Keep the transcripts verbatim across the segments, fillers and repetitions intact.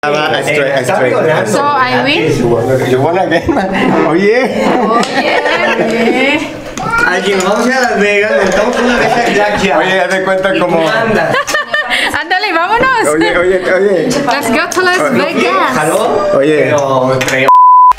So I win. You won again. Oye. Oye. Alguien, vamos a Las Vegas, montamos una vez a Jack Jack. Oye, haz de cuenta como. Ándale, vámonos. Oye, oye, oye. Let's go to Las Vegas. ¿Jaló? Oye. Pero traía.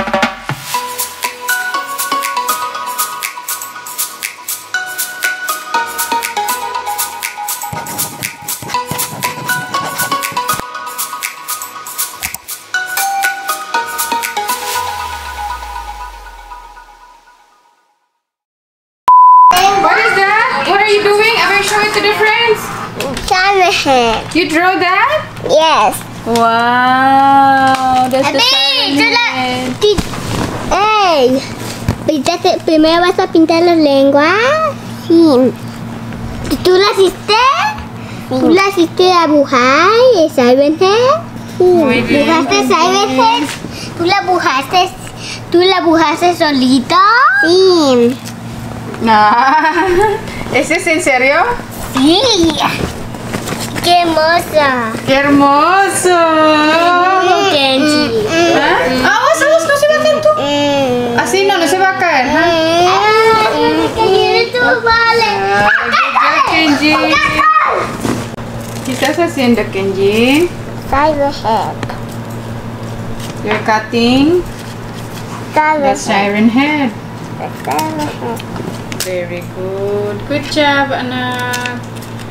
You draw that? Yes. Wow, that's the Hey, hey, pintaste, primero vas a pintar la lengua. Sí. ¿Tú la hiciste? Sí. ¿Tú la hiciste a dibujar el Siren Head? Sí. Muy bien. ¿Dibujaste Siren Head? ¿Tú la dibujaste? ¿Tú la dibujaste solito? Sí. Ah, ¿ese es en serio? Sí. ¡Qué hermosa! ¡Qué hermoso! Mm, Kenji. ¿Ah? Ah, vamos, vamos, no se va a caer tú. Mm. Así no, no se va a caer. ¿Ah? Ay, que viene tu vale. Ay, Kenji. ¿Qué estás haciendo, Kenji? Siren Head. You're cutting the siren head. Very good. Good job, anak.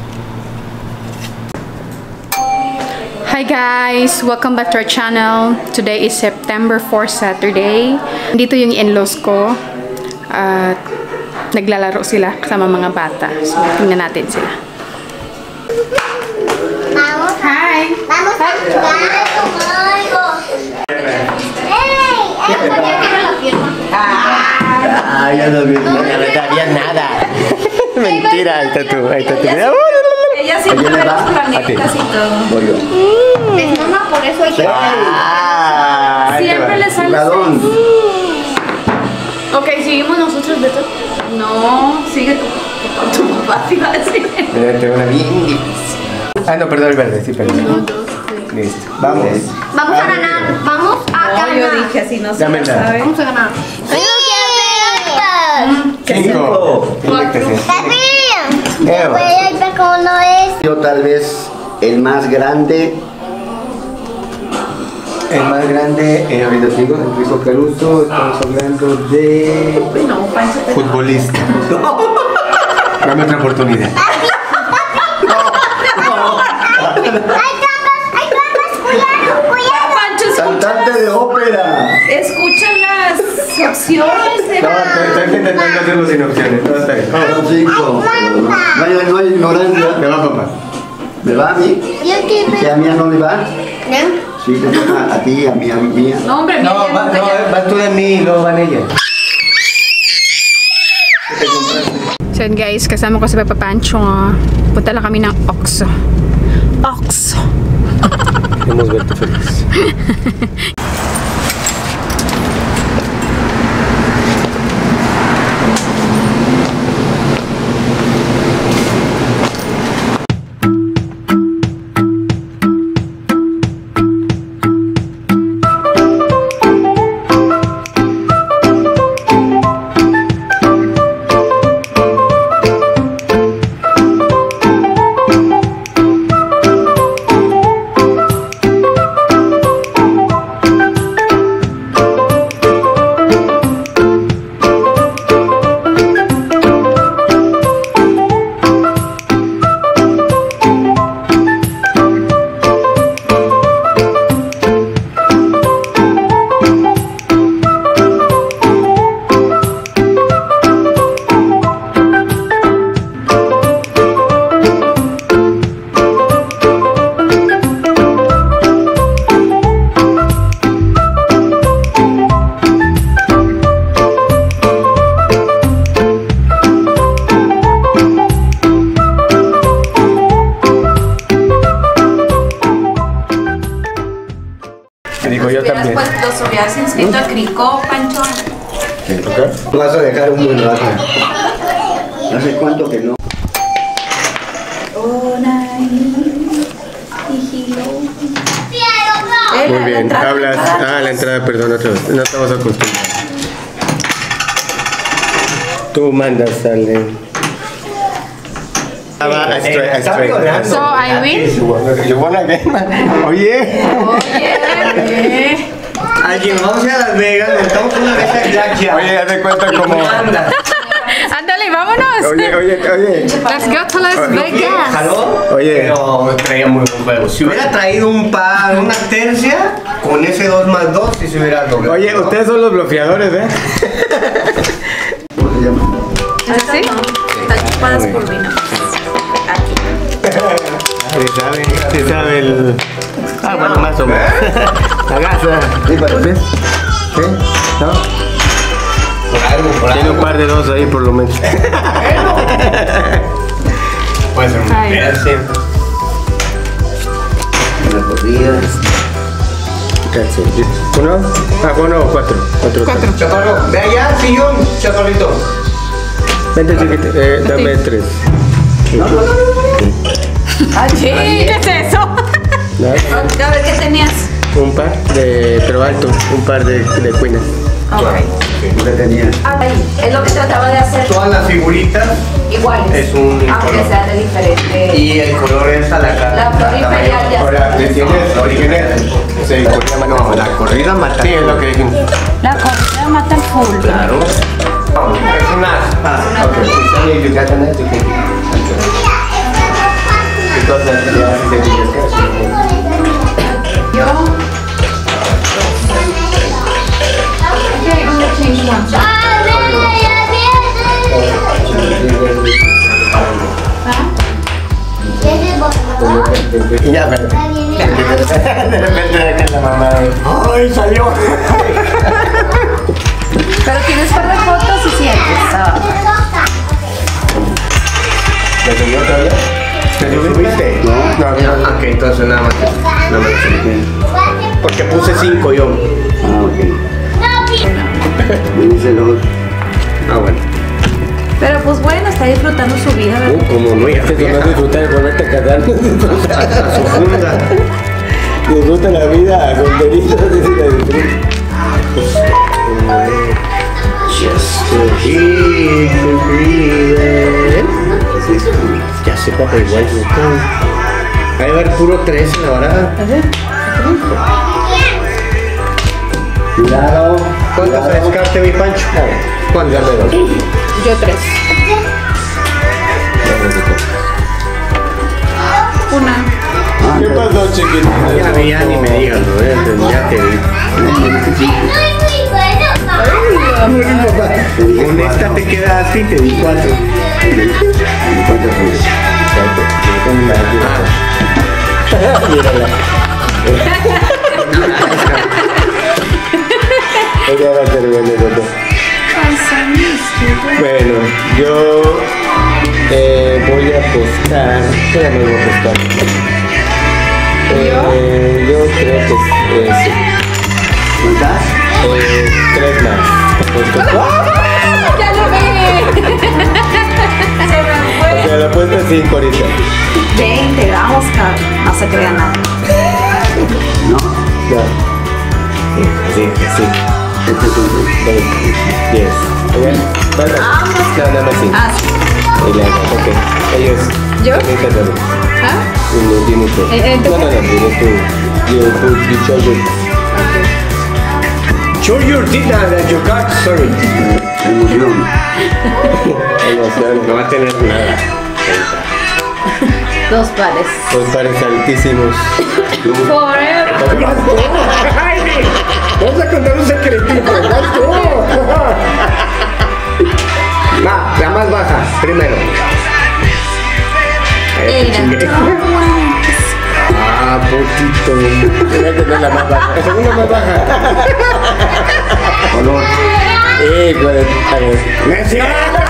Hi guys! Welcome back to our channel. Today is September fourth, Saturday. Dito yung in-laws ko. At naglalaro sila kasama mga bata. So, tingnan natin sila. Vamos. Hi! Vamos a jugar con algo. ¡Ey! Ah, ya no me daría nada. Mentira, ahí está tú, ahí está tú. Ella siempre ve los planetas y todo. Voy yo. Es mamá, por eso hay que... Ah, ahí te Siempre va. le sale Jugadón. seis. Ok, seguimos nosotros, Beto. No, sigue tu, tu papá, te iba a decir. Mira, tengo una bien difícil. Ah, no, perdón, el verde, sí, perdón. Uno, dos, tres. Listo, vamos. Vamos a ganar. Vamos a No, ganar. yo dije así, no se Dame lo la- sabe. Vamos a ganar. Yo quiero Cinco. Cuatro. ver. Eva. Voy a ver cómo no es. Yo tal vez el más grande. El más grande, eh, ahorita te digo, Enrico Caruso, estamos hablando de No, Pancho. te- futbolista. Dame otra oportunidad. Hay trampas, hay trampas. Cuidado, cuidado. Pancho, escucha Cantante de ópera. Escucha las opciones de No, estoy estoy intentando hacerlo sin opciones. No, está bien. Son cinco. No hay, no hay ignorancia. Me va, papá. ¿Me va a mí? Yo quiero ¿Que a mí no le va? ver. Sí, te toca a ti, a mí, a mí, mía. No, hombre, mira, No, ya va, no, no, ya. vas tú de mí y luego van ellas. So yun guys, kasama ko si Papa Pancho. ah. Punta lang kami ng Oxo. Oxo! Queremos verte feliz. Digo yo también. Los hubieras inscrito a Crico, Pancho. Vas a dejar un buen rato. No sé cuánto que no. Muy bien, hablas. Ah, la entrada, perdón, otra vez. No estamos acostumbrados. Tú mandas, sale. Ah, va, a straight, a straight. So I win. You wanna game? Oye. Oye. Alguien, vamos a ir a Las Vegas, montamos una mesa de blackjack. Oye, haz de cuenta como. Ándale, vámonos. Oye, oye, oye. Let's go to Las Vegas. Jaló, Oye. pero traía muy buen juego. Si hubiera traído un par, una tercia, con ese dos más dos, sí se hubiera logrado. Oye, ustedes son los bloqueadores, ¿eh? ¿Cómo se llama? ¿Así? Están chupadas por mí, ¿no? Aquí. Sí sabe, sí sabe el... Ah, bueno, más o menos. La gasa. Sí, parece. ¿Sí? ¿No? Por algo, por Tiene un algo. par de dos ahí por lo menos. Puede ser un Ay. tercio. Unas corridas. Casi. ¿Uno? Ah, uno o cuatro. Cuatro. Cuatro. Chaparro, ve allá, sillón, chaparrito. Vente, chiquito. Eh, dame tres. Ah, sí. ¿Qué es eso? ¿No? A ver, ¿qué tenías? Un par de... pero alto. Un par de, de cuinas. Ok. ¿Qué tenía? Ahí, es lo que trataba de hacer. Todas las figuritas Iguales. es un Aunque color. sea de diferente. Y el color es a la cara. La flor imperial ya Ahora, está. ¿le tienes? ¿Le tienes? Sí, corrida mata. No, la corrida mata. Sí, es lo que dijimos. La correa mata el full. Claro. Es una. Ah, ok. So you got an edge, you can- Because that's the last thing you Yo. Okay, I'm gonna change one. Y ya, pero... De repente de acá la mamá... ¡Ay, salió! Pero tienes par de fotos y sientes. Ah. ¿Me subió todavía? ¿Te subiste? No, no, no. Ok, entonces nada más. Nada más. Porque puse cinco yo. Ah, ok. Me dice dos. Ah, bueno. Pero pues bueno, está disfrutando su vida, ¿verdad? Uh, como no, ya te vas a disfrutar de volverte a casar. A su funda. Disfruta la vida, solterito. Ya sé, papá, igual. Va a llevar puro tres en la baraja. Cuidado. ¿Cuántas se descarte, mi Pancho? ¿Cuántas? Yo tres. Una. ¿Qué pasó, chiquito? Ya, ya ni me digas, ¿no? Ya- Ya te vi. Con esta te quedaste y te di cuatro. Mírala. Ella va a ser buena, ¿no? Bueno, yo eh, voy a apostar. ¿Qué la voy a apostar? Eh, yo creo que es, es ¿Cuántas? eh, tres más. Apuesto. ¡Ya lo vi! Se me fue. O sea, la apuesta es cinco ahorita. veinte, vamos, cabrón. No se crea nada. No. Ya. Sí, sí. Este es un. diez. ¿Ok? ¿Cuántas? Vamos. No, nada más cinco. Ah, sí. Y la ok. Ellos. ¿Yo? Necesitas algo. ¿Ah? You, you need to. Eh, eh, No, no, no. You need to. You put. You show your. Show your data that you got, sorry. Emoción. Emoción. No va a tener nada. Dos pares. Dos pares altísimos. Forever. Vamos a contar un secretito. Va, la más baja, primero. Era. Ah, poquito. Tiene que tener la más baja. La segunda más baja. Color. Eh, güey. A ver. ¡Messi!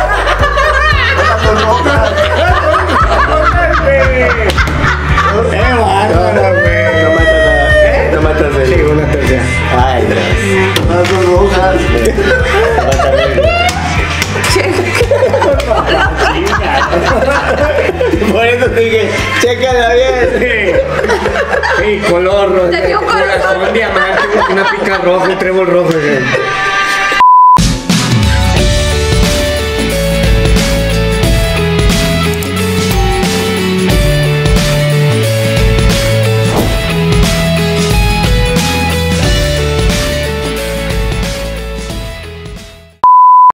¡Eh, bárbaro, güey! No matas nada. No matas el. Sí, una tercera. Ay, Dios. Las dos rojas. No matas el. Por eso te dije, chécala bien. Sí, color rojo. Te dio corazón, corazón. diamante, una pica roja, un trébol rojo. güey.